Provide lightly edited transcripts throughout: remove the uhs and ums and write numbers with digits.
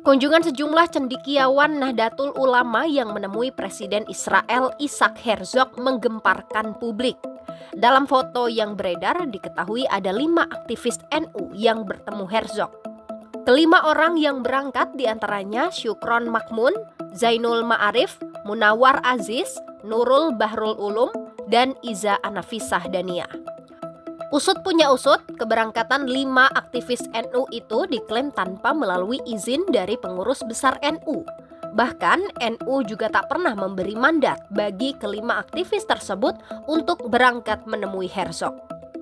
Kunjungan sejumlah cendekiawan Nahdlatul Ulama yang menemui Presiden Israel Isaac Herzog menggemparkan publik. Dalam foto yang beredar diketahui ada 5 aktivis NU yang bertemu Herzog. Kelima orang yang berangkat diantaranya Syukron Makmun, Zainul Ma'arif, Munawar Aziz, Nurul Bahrul Ulum, dan Iza Anafisah Dania. Usut punya usut, keberangkatan 5 aktivis NU itu diklaim tanpa melalui izin dari pengurus besar NU. Bahkan NU juga tak pernah memberi mandat bagi kelima aktivis tersebut untuk berangkat menemui Herzog.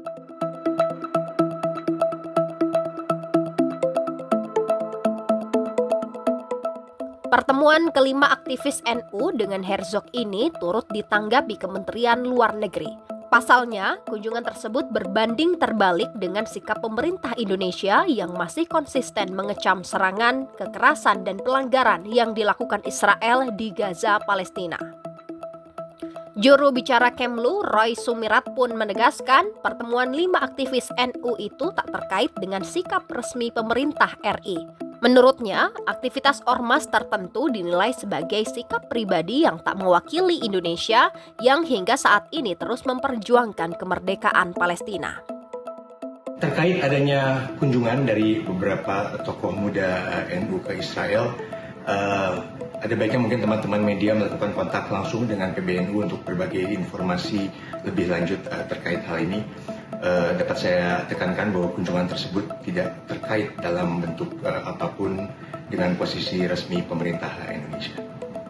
Pertemuan kelima aktivis NU dengan Herzog ini turut ditanggapi Kementerian Luar Negeri. Pasalnya, kunjungan tersebut berbanding terbalik dengan sikap pemerintah Indonesia yang masih konsisten mengecam serangan, kekerasan, dan pelanggaran yang dilakukan Israel di Gaza, Palestina. Juru bicara Kemlu, Roy Sumirat pun menegaskan pertemuan 5 aktivis NU itu tak terkait dengan sikap resmi pemerintah RI. Menurutnya, aktivitas ormas tertentu dinilai sebagai sikap pribadi yang tak mewakili Indonesia yang hingga saat ini terus memperjuangkan kemerdekaan Palestina. Terkait adanya kunjungan dari beberapa tokoh muda NU ke Israel, ada baiknya mungkin teman-teman media melakukan kontak langsung dengan PBNU untuk berbagai informasi lebih lanjut terkait hal ini. Dapat saya tekankan bahwa kunjungan tersebut tidak terkait dalam bentuk apapun dengan posisi resmi pemerintah Indonesia.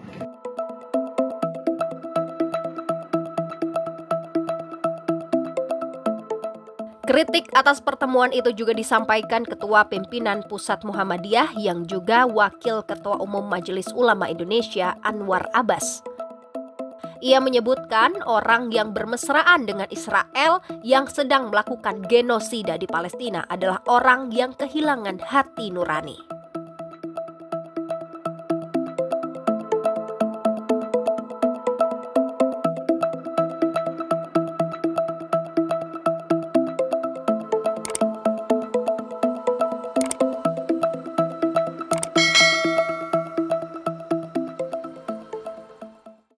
Kritik atas pertemuan itu juga disampaikan Ketua Pimpinan Pusat Muhammadiyah yang juga Wakil Ketua Umum Majelis Ulama Indonesia Anwar Abbas. Ia menyebutkan orang yang bermesraan dengan Israel yang sedang melakukan genosida di Palestina adalah orang yang kehilangan hati nurani.